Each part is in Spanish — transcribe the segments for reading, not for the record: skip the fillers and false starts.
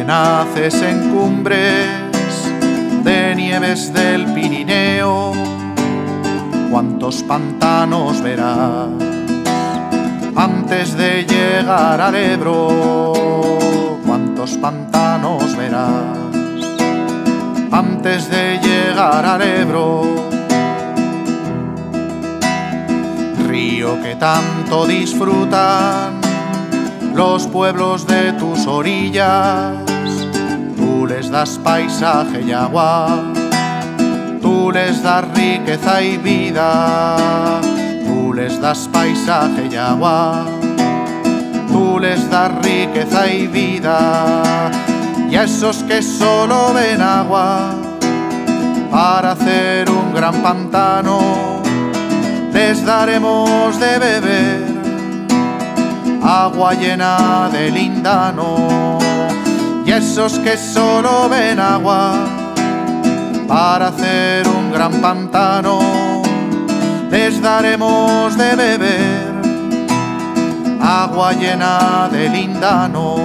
naces en cumbres de nieves del Pirineo, cuántos pantanos verás antes de llegar al Ebro, cuántos pantanos verás antes de llegar al Ebro. Río que tanto disfrutan los pueblos de tus orillas, tú les das paisaje y agua, tú les das riqueza y vida, tú les das paisaje y agua, tú les das riqueza y vida. Y a esos que solo ven agua para hacer un gran pantano, les daremos de beber agua llena de lindano. Y a esos que solo ven agua para hacer un gran pantano, les daremos de beber agua llena de lindano.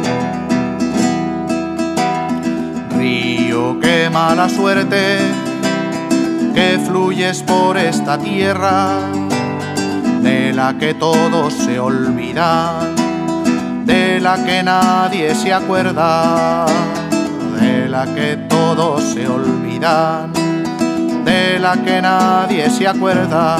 Río, qué mala suerte que fluyes por esta tierra, de la que todos se olvidan, de la que nadie se acuerda, de la que todos se olvidan, de la que nadie se acuerda.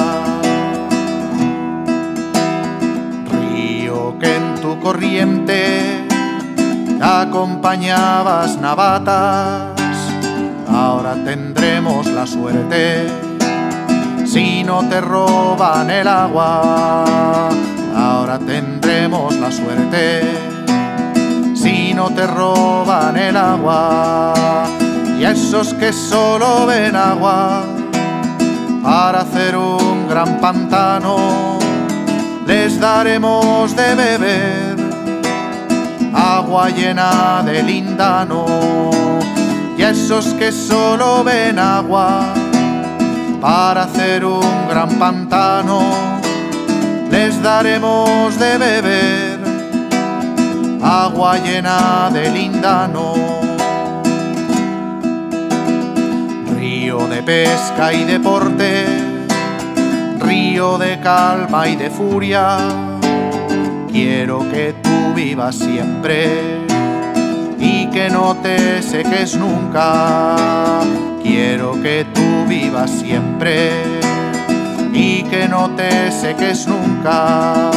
Río, que en tu corriente acompañabas navatas, ahora tendremos la suerte si no te roban el agua. Ahora tendremos la suerte si no te roban el agua. Y a esos que solo ven agua para hacer un gran pantano, les daremos de beber agua llena de lindano. Y a esos que solo ven agua para hacer un gran pantano, les daremos de beber agua llena de lindano. Río de pesca y deporte, río de calma y de furia, quiero que tú vivas siempre y que no te seques nunca. Quiero que tú vivas siempre y que no te seques nunca.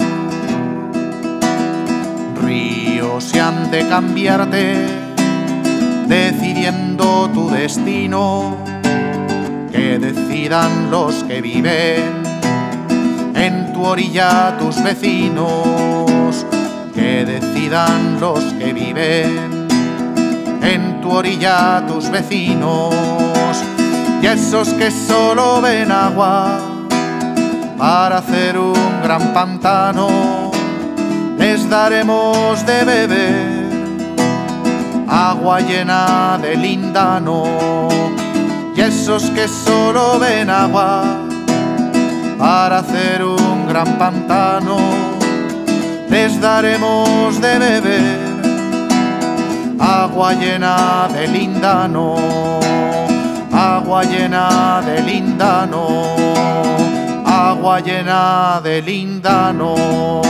Ríos se han de cambiarte, decidiendo tu destino, que decidan los que viven en tu orilla, tus vecinos, que decidan los que viven en tu orilla, tus vecinos. Y a esos que solo ven agua para hacer un gran pantano, les daremos de beber agua llena de lindano. Y a esos que solo ven agua para hacer un gran pantano, les daremos de beber agua llena de lindano, agua llena de lindano, agua llena de lindano.